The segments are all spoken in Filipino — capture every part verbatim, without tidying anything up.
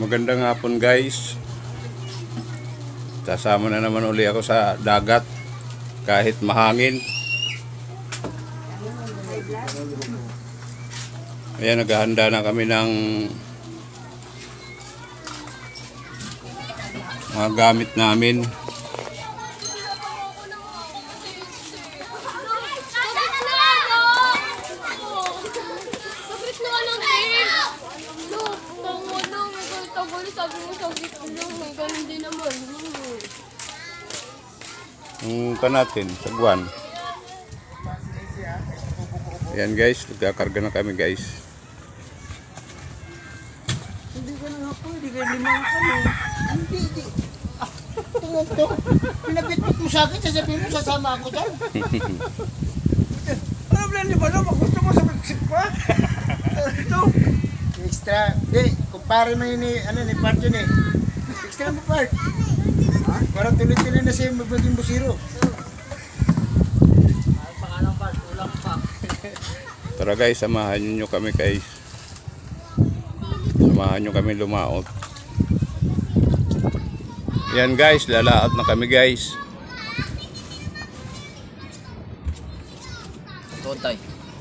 Magandang hapon guys. Sasama na naman uli ako sa dagat kahit mahangin. Ayan, naghahanda na kami ng mga gamit namin. Yung pa natin, sagwan. Ayan guys, nagkakarga na kami guys. Hindi ka na ako, hindi ka limang kami. Hindi, hindi. Tungog to. Pinabitbit mo sa akin, sasabihin mo sasama ako dyan. Ano ba ni Balo? Gusto mo sa magsip pa? Ito. Extra. Hindi, kumpare mo yun ni, ano, ni Part yun eh. Extra mo Part. Parang tuloy-tuloy na siya magiging busiro. Ay, pangalang Part, ulang pa. Tara guys, samahan nyo kami guys. Samahan nyo kami lumaot. Yan guys, lalaot na kami guys. Totay.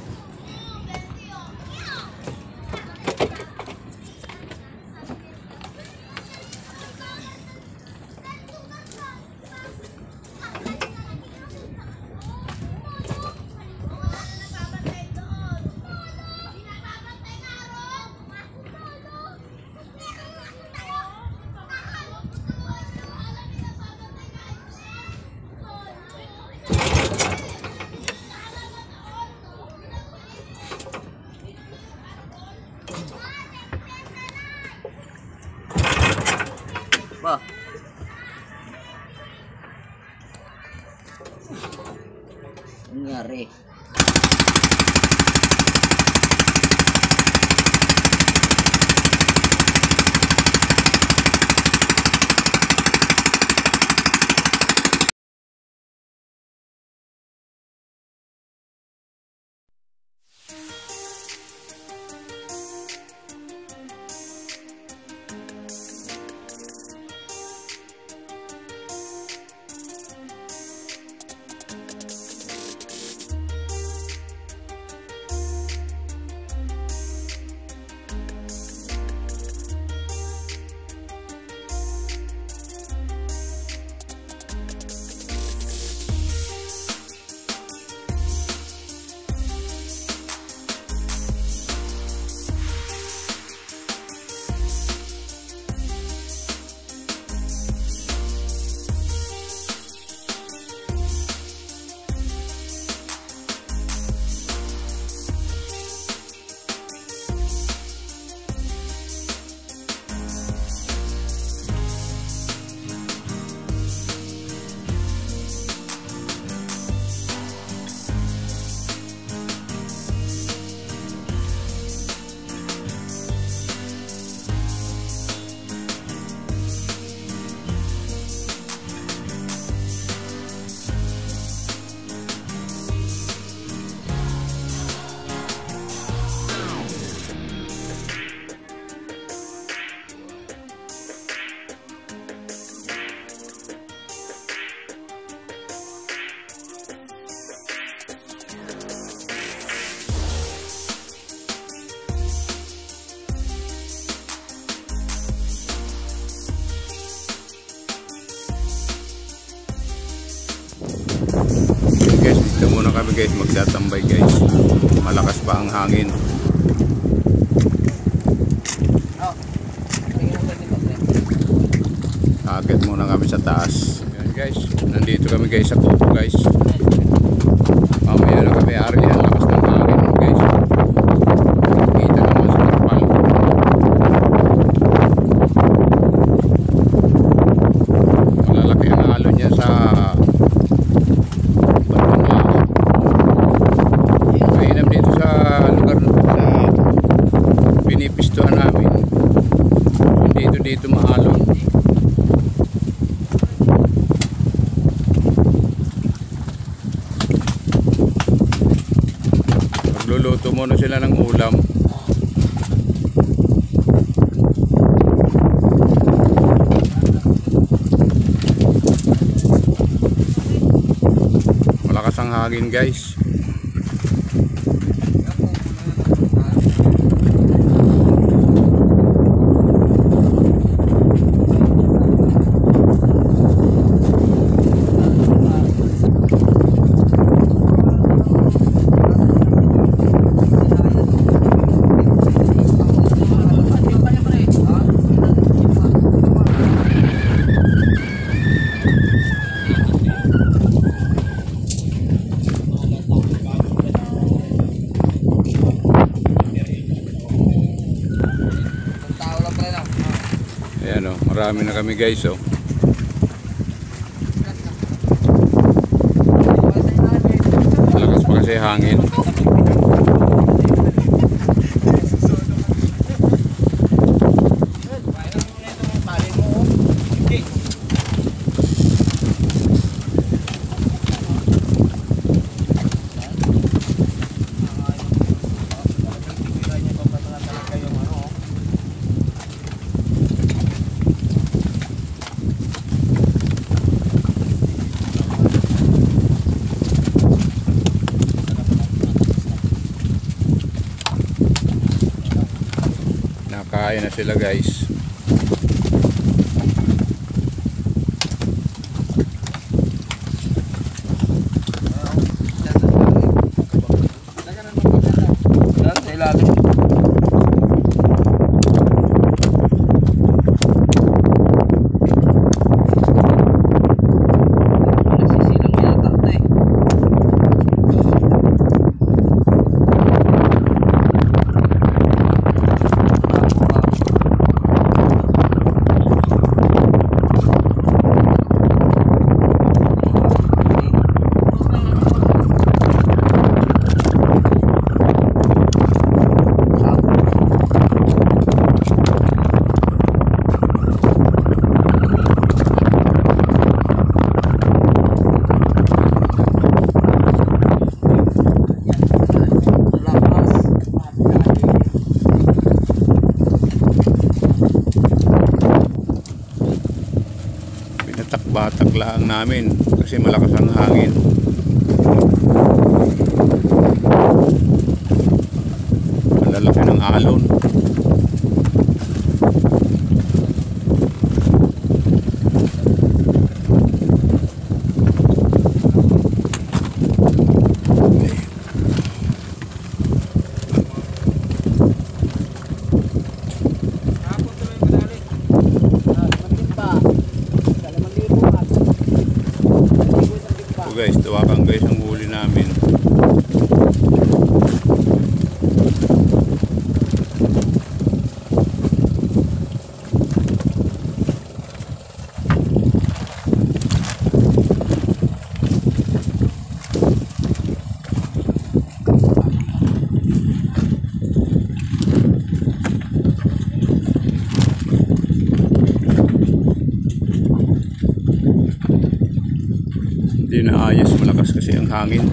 Ba. Ngari. Guys, dito muna kami guys, magtatambay guys. Malakas pa ang hangin. Agad muna kami sa taas. Yan guys, nandito kami guys sa kubo guys. Mamaya na kami ari, ang lakas ng hangin guys. Kita naman sa kapal. Malalaki ang halo niya sa pinipistuhan namin. Dito dito mahalon. hangin guys. Ayan o, marami na kami guys oh. Malakas pa kasi hangin. Nakain na sila guys. Batak lang namin kasi malakas ang hangin. Ang lalaki ng alon. Guys, tuwakan guys ang huli namin. Hindi na ayos, malakas kasi ang hangin.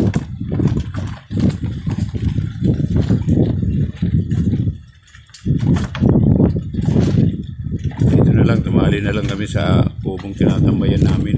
Dito na lang, tumali na lang kami sa kubong tinatambayan namin.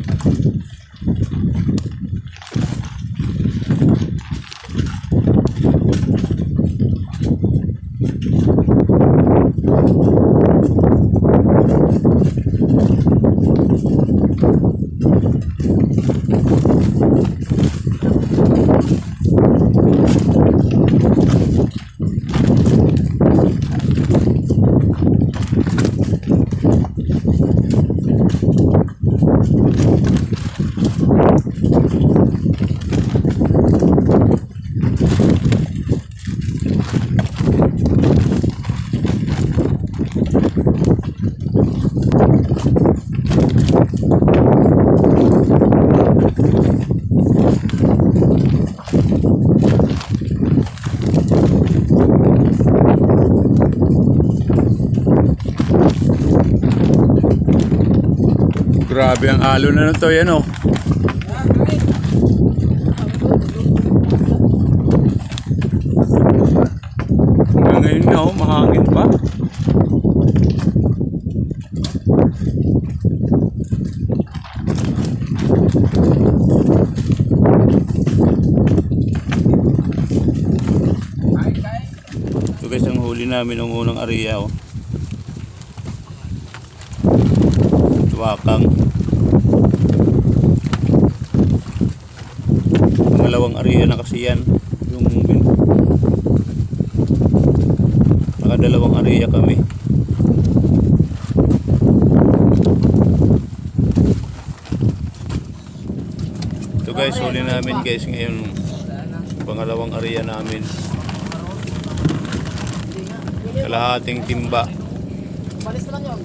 Grabe ang alon na nito, yan o. Hanggang ngayon na o, mahangin pa. namin ang unang area, oh. Tuwakang. Pangalawang area na kasi yan. Yung nakadalawang area kami. Ito guys, huli namin guys ngayon. Pangalawang area namin. Kalahating timba. Balis na lang yun.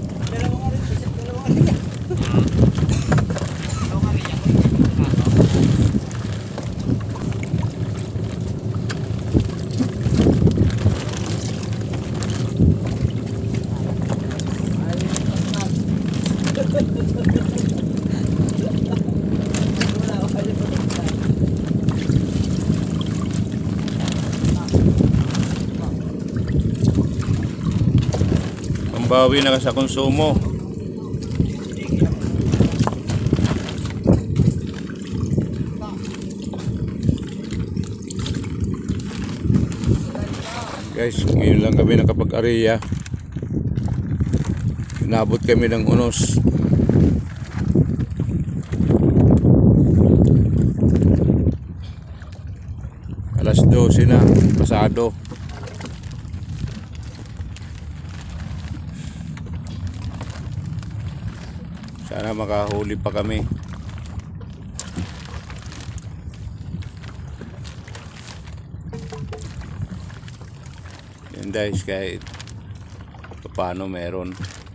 Bawi na sa konsumo. Guys, ngayon lang kami nakapag-area. Inabot kami ng unos. Alas dose na, pasado. Sana makahuli pa kami. Yan guys, kahit paano meron.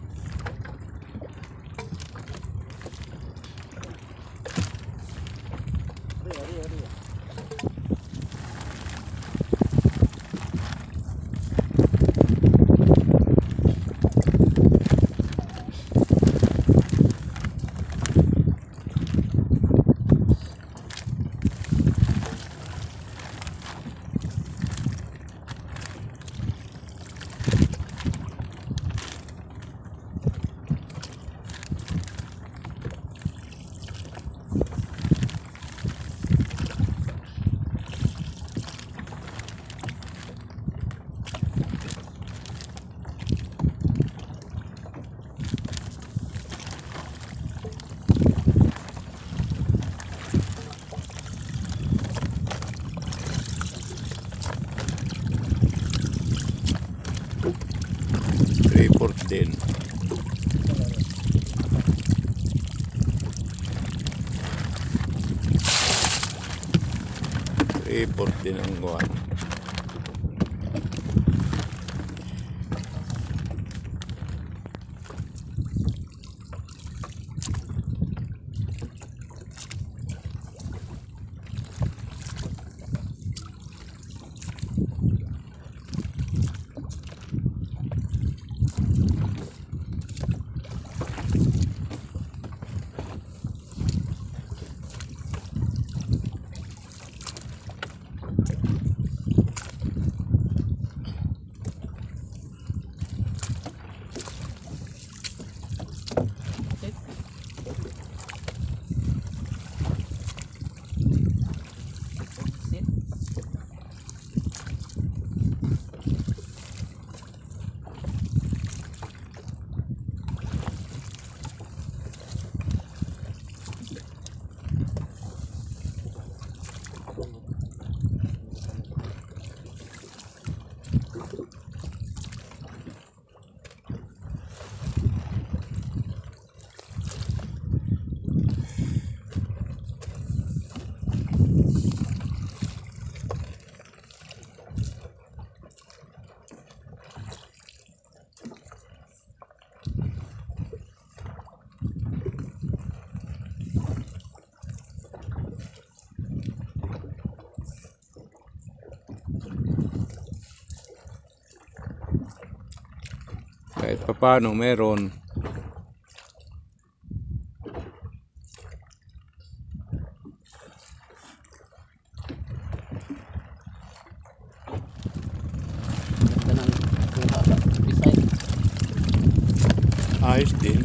Report din. Report din ang gawa. Kahit papano meron. Ayos din.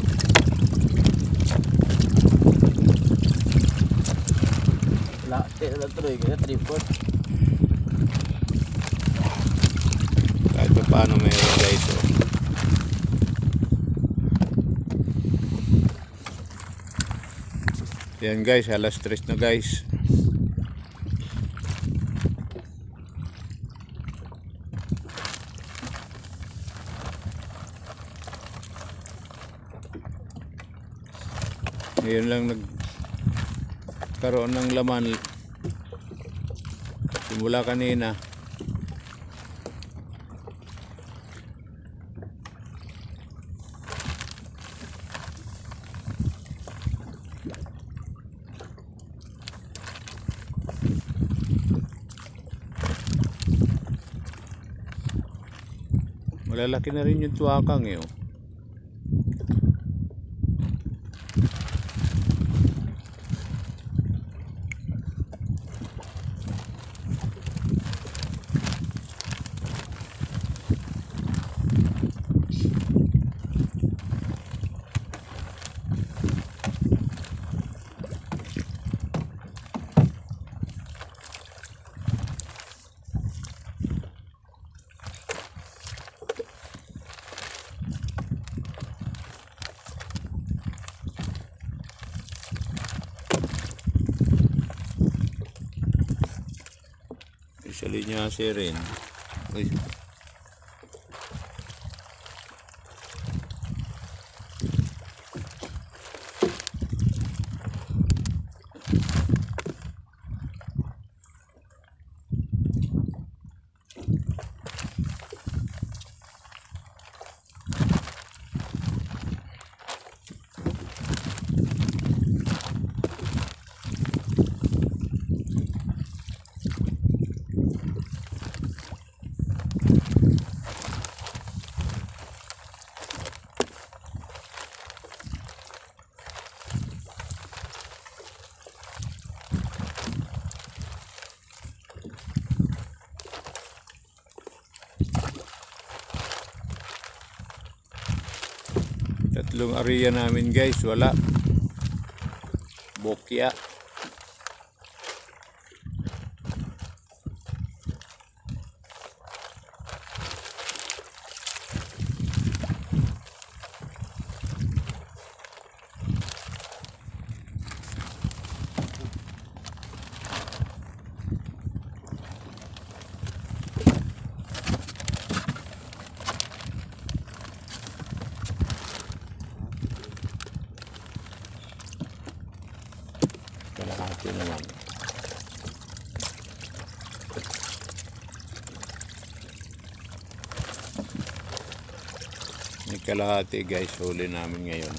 Lahat na tuloy kaya tripod. Kahit pa paano meron guys. Oh. Yan guys, alas tres na guys. Ngayon lang nagkaroon ng laman simula kanina. Malalaki na rin yung tuwakang eh. Oh. Sa linya si rin. Uy. Tatlong area namin guys, wala. Bokya. Kalahati naman. May kalahati guys, huli namin ngayon.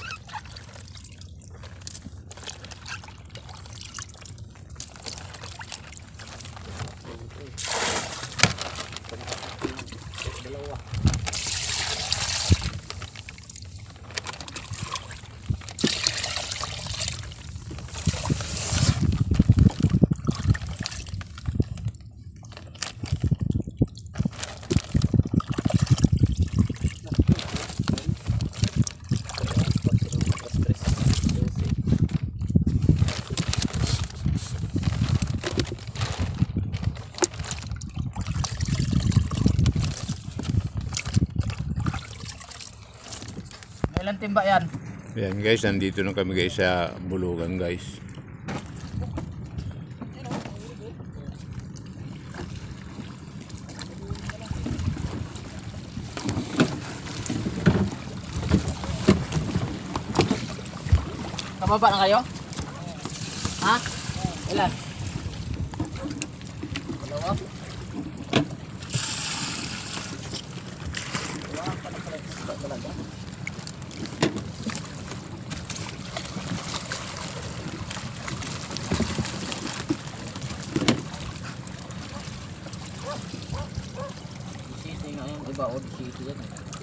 Ilan timba yan? Ayan guys, nandito na kami guys sa bulugan guys. Kababa na kayo? Ha? Ilan? Dalawa? Dalawa pa na pala. Talaga? City nga yung iba, old city yan.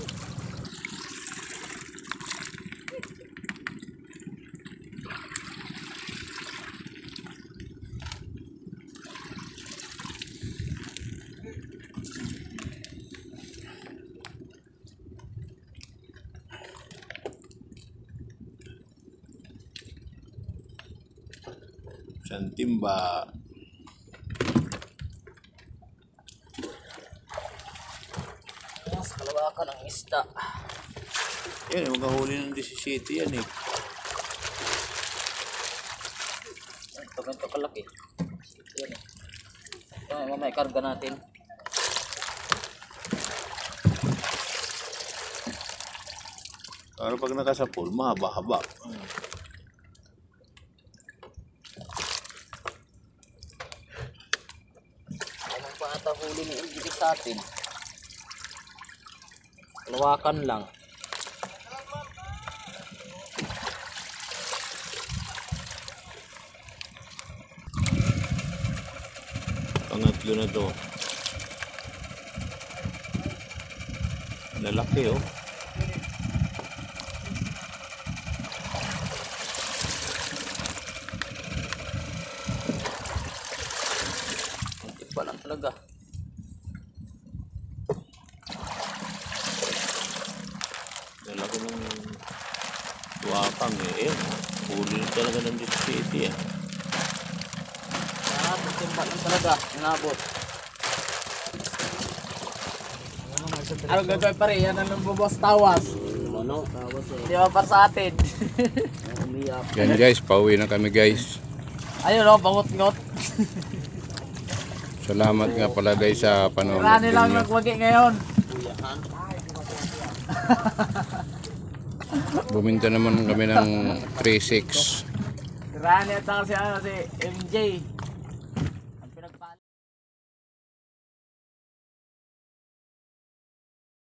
Santimba. Lawakan ng isda. Yan, yung magkahuli ng disisiti yan eh. Ito ganito kalaki. Yan eh. Ito mamaya karga natin. Pero pag nakasapul, mahaba-haba. Hmm. Anong pa ata huli ni M J sa atin? Lawakan lang. Pangatlo na to. Lalaki oh. Hindi pa lang talaga. Lalaki ng wakang eh. Eh, huli na talaga ng disisiti eh. Ah, timba lang talaga. Inabot. Ano gagawin pa rin? Yan ang nabubos tawas. Ano? Tawas eh. Di ba pa sa atin? Umiyak. Yan guys, pauwi na kami guys. Ayun o, bangot-ngot. Salamat nga pala guys sa panonood Marami lang ninyo. nagwagi ngayon. Buminta naman kami ng three six. Marami at saka si, ano, si M J.